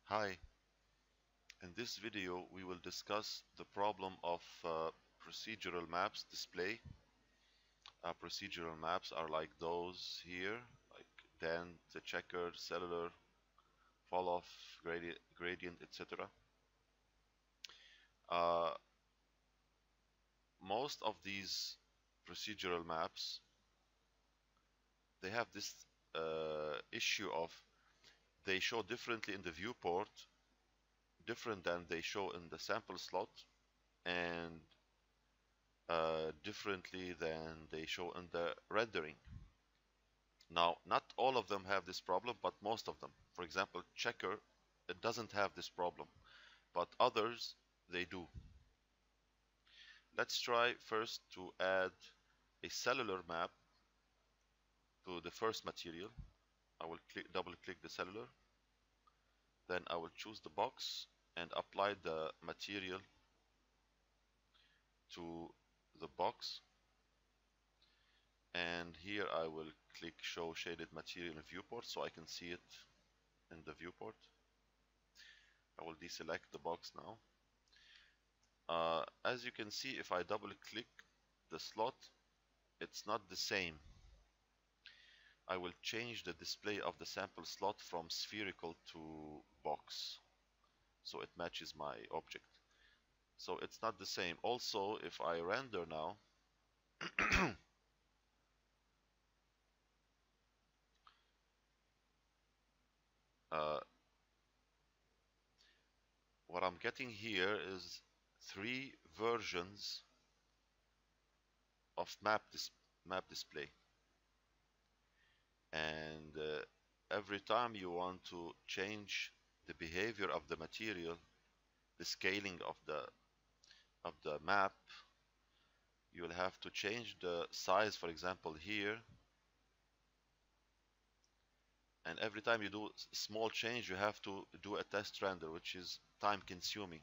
Hi, in this video we will discuss the problem of procedural maps display. Procedural maps are like those here, like Dent, the checker, cellular, fall off, gradient, etc. Uh, most of these procedural maps, they have this issue of they show differently in the viewport, different than they show in the sample slot, and differently than they show in the rendering. Now, not all of them have this problem, but most of them. For example, checker, it doesn't have this problem, but others, they do. Let's try first to add a cellular map to the first material. I will double click the cellular, then I will choose the box and apply the material to the box. And here I will click show shaded material in viewport so I can see it in the viewport. I will deselect the box now. As you can see, if I double click the slot, it's not the same. I will change the display of the sample slot from spherical to box so it matches my object. So it's not the same. Also, if I render now, uh, what I'm getting here is 3 versions of map display, and every time you want to change the behavior of the material, the scaling of the map, you will have to change the size, for example here, and every time you do small change you have to do a test render, which is time consuming.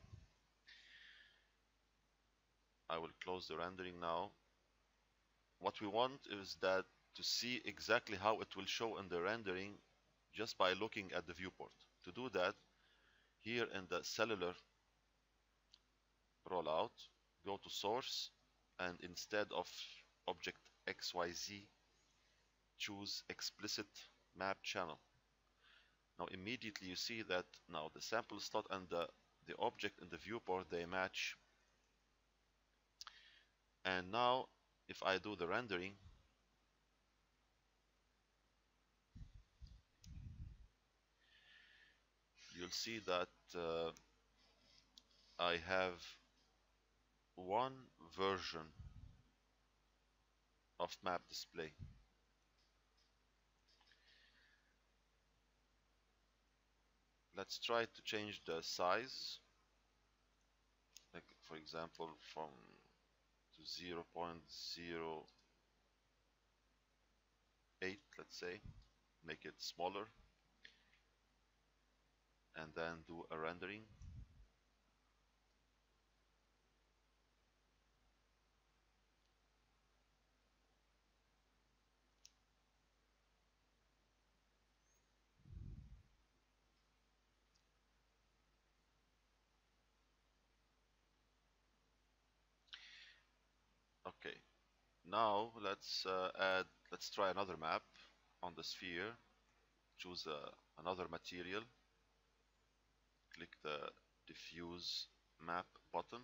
I will close the rendering now. What we want is that to see exactly how it will show in the rendering just by looking at the viewport. To do that, here in the cellular rollout, go to source, and instead of object XYZ, choose explicit map channel. Now immediately you see that now the sample slot and the object in the viewport, they match. And now if I do the rendering, you'll see that I have one version of map display. Let's try to change the size, like for example from to 0.08, let's say, make it smaller, and then do a rendering. Okay, now let's try another map on the sphere. Choose another material, click the diffuse map button,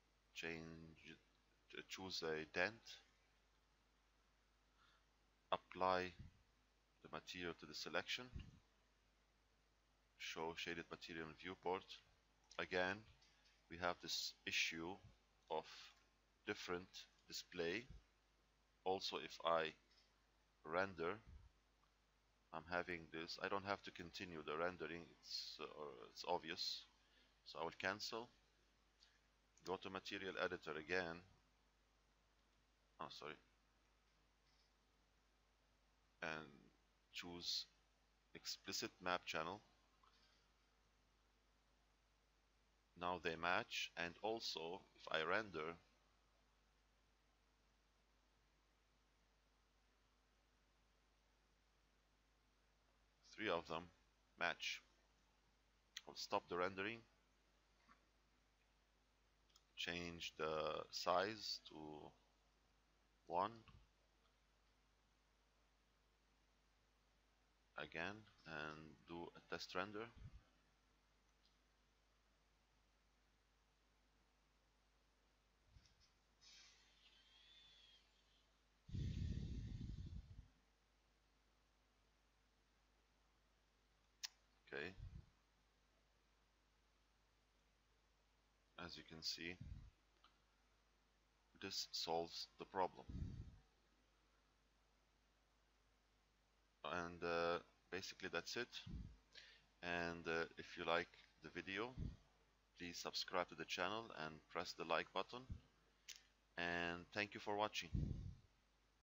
choose a dent, apply the material to the selection, show shaded material in viewport. Again, we have this issue of different display. Also, if I render, I'm having this. I don't have to continue the rendering, it's obvious. So I will cancel, go to material editor again. Oh, sorry. And choose explicit map channel. Now they match, and also if I render, three of them match. I'll stop the rendering, change the size to 1 again, and do a test render. Okay, as you can see, this solves the problem. And basically that's it. And if you like the video, please subscribe to the channel and press the like button. And thank you for watching.